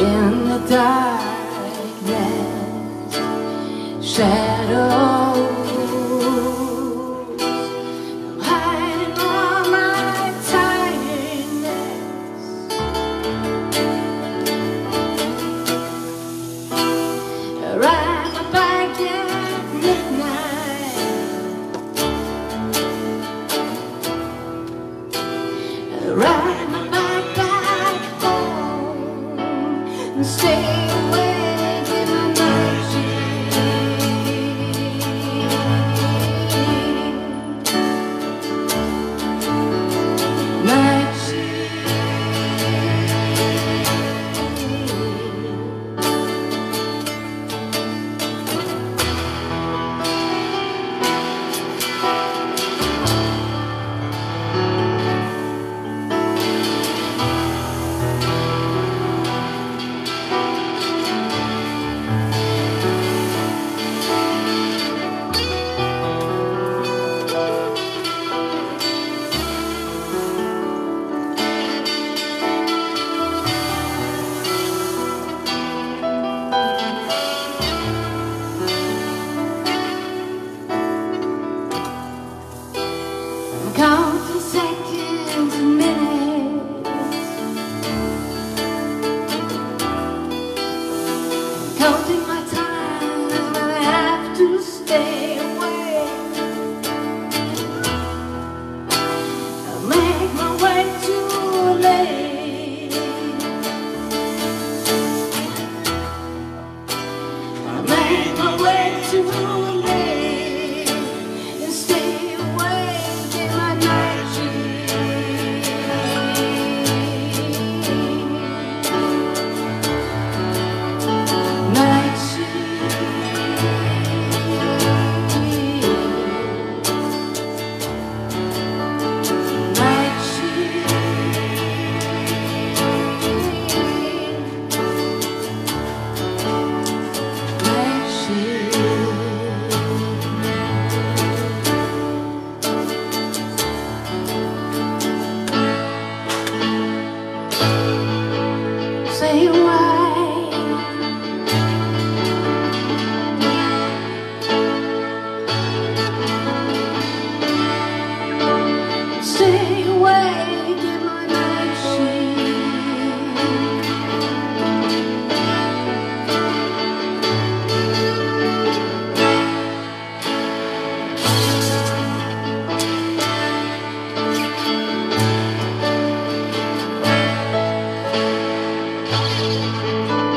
in the darkness, shadows. I'm hiding all my tiredness. I ride my bike at midnight. I ride my bike back home and stay awake in the night shift. Night shift. Counting seconds and minutes, counting my time, and I have to stay awake. I'll make my way too late. I'll make my way too late and stay awake in my night shift. Night shift. Night shift. Night shift. Say why. Stay awake in my night shift.